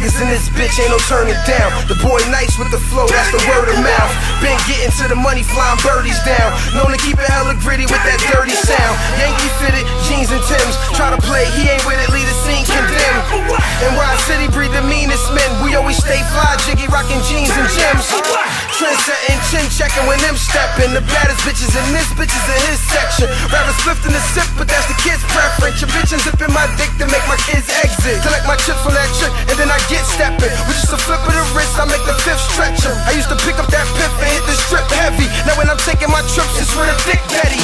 niggas in this bitch, ain't no turning down. The boy nice with the flow, that's the word of mouth. Been getting to the money, flying birdies down. Known to keep it hella gritty with that dirty sound. Yankee fitted, jeans and Timbs. Try to play, he ain't with it, leave the scene condemned. And Rod City breed the meanest men. We always stay fly, jiggy, rocking jeans and gems. Trendsetting, chin checking when them stepping. The baddest bitches in this, bitches in his section. Rather spliff than the sip, but that's the kid's preference. Your bitch zipping my dick to make my kids exit. Collect my chips from that chick, and then I get stepping. With just a flip of the wrist, I make the fifth stretcher. I used to pick up that piff and hit the strip heavy. Now when I'm taking my trips, it's with a thick Betty.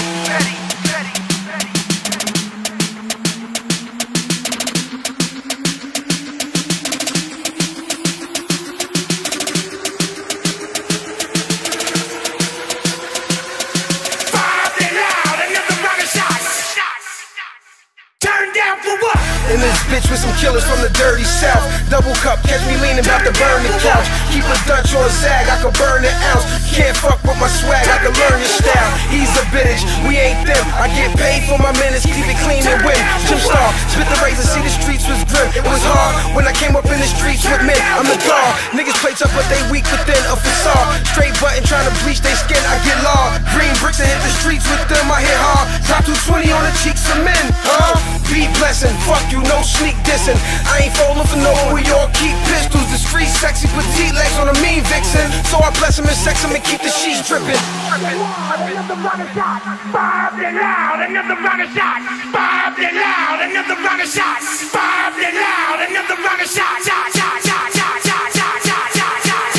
In this bitch with some killers from the dirty south. Double cup, catch me leaning, about to burn the couch. Keep a Dutch on zag, I could burn an ounce. Can't fuck with my swag, I can learn your style. He's a bitch, we ain't them. I get paid for my minutes, keep it clean and win. Jim Star, spit the razor, see the streets was grim. It was hard when I came up in the streets with men. I'm the dog, niggas play tough but they weak within a facade. Straight button trying to bleach they skin, I get law. Green bricks and hit the streets with them, I hit hard. Drop 220 on the cheeks of men, huh? Be blessing, fuck you, no sneak dissing. I ain't falling for no one, we all keep pistols. The street sexy, petite legs on a mean vixen. So I bless him and sex him and keep the sheets dripping. Another rocket shot, bobbed and loud. Another rocket shot, bobbed and loud. Another rocket shot, bobbed and loud. Another rocket shot, shot, shot, shot, shot, shot, shot, shot, shot,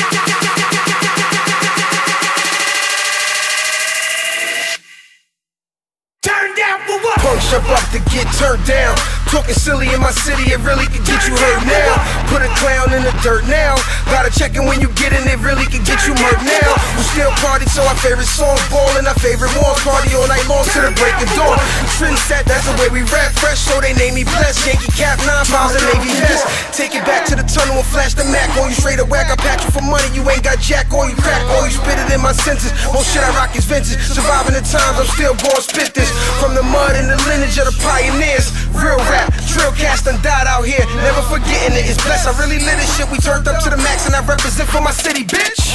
shot. Turn down for what? Punch up to get turned down. Talking silly in my city, it really can get you hurt now. Put a clown in the dirt now. Gotta check it when you get in, it really can get you murked now. We still party, so our favorite songs ballin', our favorite ones. Party all night long to the break of dawn. Trend set, that's the way we rap. Fresh, so they name me blessed. Yankee cap, 9 pounds and Navy vest. Take it back to the tunnel and flash the Mac. On you straight a whack, I patch you for money. You ain't got jack, or you crack, or you spit it in my senses. Most shit I rock is vintage. Surviving the times, I'm still gon' spit this. From the mud and the lineage of the pioneers. Real rap, drill cast and died out here. Never forgetting it, it's blessed. I really lit this shit, we turned up to the max, and I represent for my city, bitch.